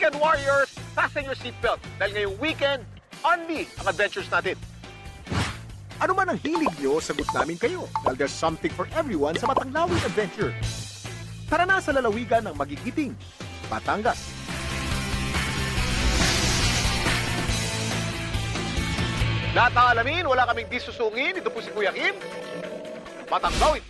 Weekend Warriors, fasten your seatbelt dahil ngayong weekend, only ang adventures natin. Ano man ang hilig nyo, sagot namin kayo dahil there's something for everyone sa Matanglawin Adventure. Tara na sa lalawigan ng Magigiting, Batangas. Lahat ng alamin, wala kaming disusungin. Ito po si Kuya Kim. Matanglawin.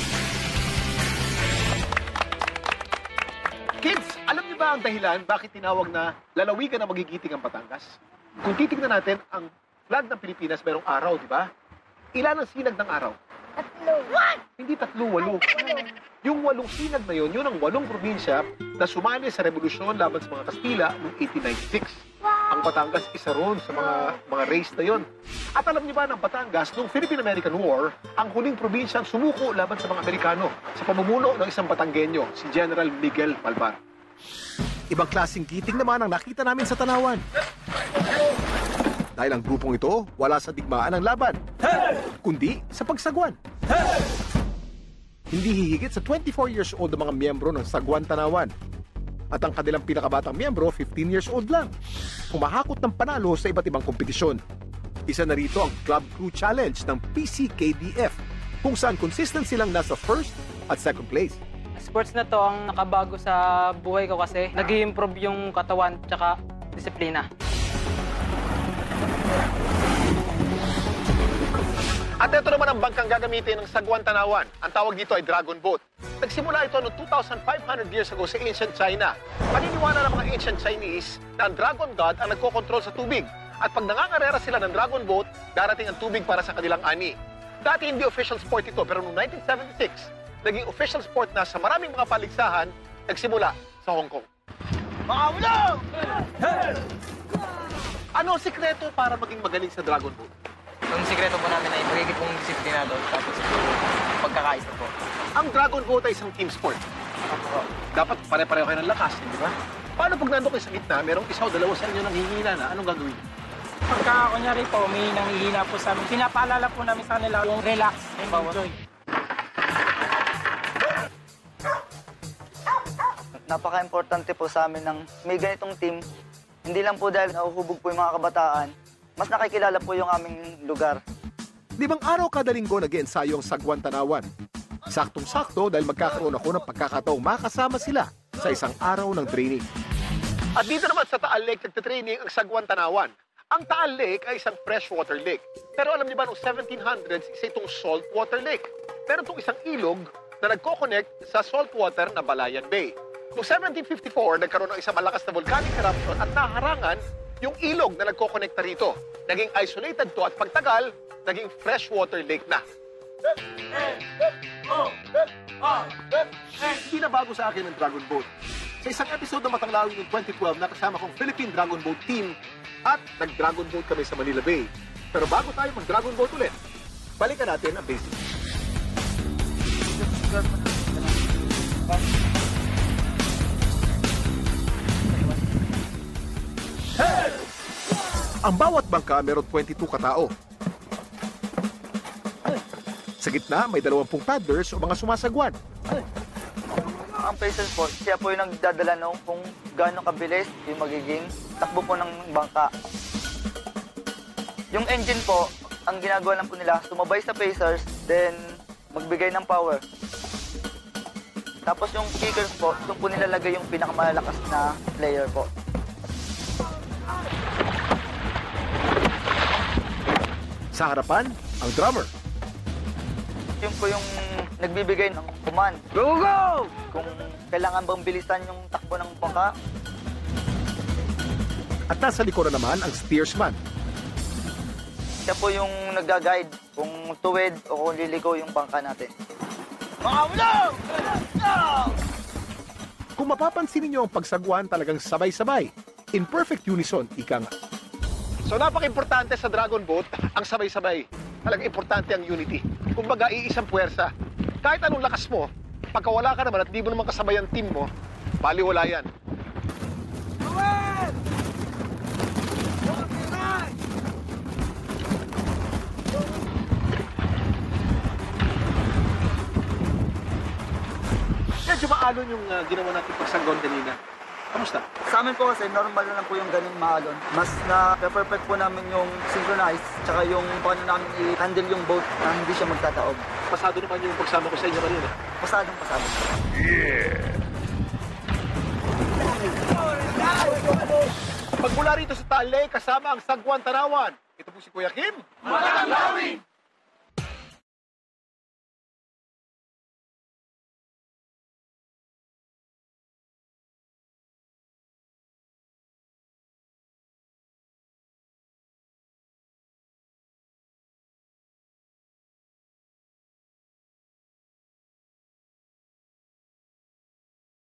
Kids, alam niyo ba ang dahilan bakit tinawag na lalawigan ng Magigiting ang Batangas? Kung titignan natin, ang flag ng Pilipinas merong araw, di ba? Ilan ang sinag ng araw? 3. What? Hindi 3, 8. Yung 8 sinag na yun ang 8 probinsya na sumali sa revolusyon laban sa mga Kastila noong 1896. Ang Batangas isa ron sa mga race na yon. At alam niyo ba ng Batangas, noong Philippine-American War, ang huling probinsyang sumuko laban sa mga Amerikano sa pamumuno ng isang Batanggenyo, si General Miguel Malvar. Ibang klaseng giting naman ang nakita namin sa Tanawan. Dahil ang grupong ito, wala sa digmaan ng laban, kundi sa pagsagwan. Hindi hihigit sa 24 years old ang mga miyembro ng Sagwan Tanawan. At ang kanilang pinakabatang miyembro, 15 years old lang. Humahakot ng panalo sa iba't ibang kompetisyon. Isa na rito ang Club Crew Challenge ng PCKDF, kung saan consistent silang nasa first at second place. Sports na to ang nakabago sa buhay ko kasi nag-i-improve yung katawan tsaka disiplina. At ito naman ang bangkang gagamitin ng Sagwan Tanawan. Ang tawag dito ay Dragon Boat. Nagsimula ito noong 2,500 years ago sa ancient China. Paniniwala ng mga ancient Chinese na ang Dragon God ang nagkokontrol sa tubig. At pag nangangarera sila ng Dragon Boat, darating ang tubig para sa kanilang ani. Dati hindi official sport ito, pero noong 1976, naging official sport na sa maraming mga paligsahan, nagsimula sa Hong Kong. Ano ang sikreto para maging magaling sa Dragon Boat? Ang sikreto po namin ay magiging pong disiplinado tapos pagkakaisa po. Ang Dragon Boat ay isang team sport. Dapat pare-pareho kayo ng lakas, di ba? Paano pag nandun kayo sa gitna, merong isa o dalawa sa inyo nang hihina na, anong gagawin? Pagka kunyari po, may nanghihina po sa amin, pinapaalala po namin sa kanila yung relax and enjoy. Napaka-importante po sa amin ng may ganitong team. Hindi lang po dahil nahuhubog po yung mga kabataan, mas nakikilala po yung aming lugar. 5 araw kada linggo nag-iensayo ang Sagwan Tanawan. Saktong-sakto dahil magkakaroon ako ng pagkakataong makasama sila sa isang araw ng training. At dito naman sa Taal Lake, nagtitraining ang Sagwan Tanawan. Ang Taal Lake ay isang freshwater lake. Pero alam niyo ba, noong 1700s, isa itong saltwater lake. Meron itong isang ilog na nagko-connect sa saltwater na Balayan Bay. Noong 1754, nagkaroon ng isang malakas na volcanic eruption at naharangan yung ilog na nagko-connecta rito. Naging isolated to at pagtagal, naging freshwater lake na. Hindi na bago sa akin ang Dragon Boat. Sa isang episode ng Matanglawin noong 2012, nakasama kong Philippine Dragon Boat team at nag-Dragon Boat kami sa Manila Bay. Pero bago tayo mag-Dragon Boat ulit, balikan natin ang basics. Ang bawat bangka meron 22 katao. Sa gitna, may 20 paddlers o mga sumasagwan. Ang pacer po, siya po yung nagdadala nung kung gaano kabilis yung magiging takbo po ng bangka. Yung engine po, ang ginagawa lang po nila, sumabay sa pacers, then magbigay ng power. Tapos yung kickers po, doon po nilalagay yung pinakamalakas na player po. Sa harapan, ang drummer. Yun po yung nagbibigay ng command. Go, go! Kung kailangan bang bilisan yung takbo ng bangka. At nasa likuran naman ang steersman. Siya po yung nag-guide kung tuwid o kung liliko yung bangka natin. Kung mapapansin niyo ang pagsagwan talagang sabay-sabay. In perfect unison, ika nga. So napaka-importante sa Dragon Boat ang sabay-sabay. Talagang importante ang unity. Kumbaga, iisang puwersa. Kahit anong lakas mo, pagka wala ka naman at di mo naman kasabay ang team mo, baliwala yan. Medyo maalon yung ginawa natin pagsanggaw kanina. Kamusta? Sa amin po kasi normal na lang po yung ganun mahalon. Mas na-perfect po namin yung synchronize tsaka yung paano namin i-handle yung boat na hindi siya magtataob. Pasado naman yung pagsama ko sa inyo kanina. Pasadong pasado. Pagmula rito sa Taal Lake, kasama ang Sagwan Tanawan. Ito po si Kuya Kim. Magandang gawin!